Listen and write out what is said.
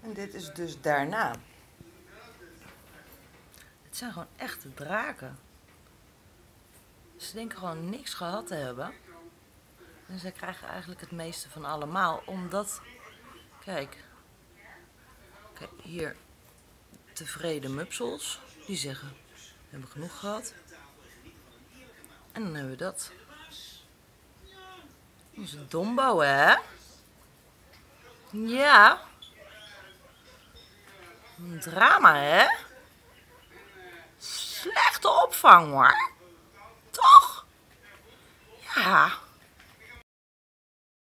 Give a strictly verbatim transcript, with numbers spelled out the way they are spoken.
En dit is dus daarna. Het zijn gewoon echte draken. Ze denken gewoon niks gehad te hebben. En ze krijgen eigenlijk het meeste van allemaal. Omdat, kijk, kijk hier, tevreden mupsels. Die zeggen, we hebben genoeg gehad. En dan hebben we dat. Onze dombo, hè? Ja. Een drama, hè? Slechte opvang, hoor. Toch? Ja.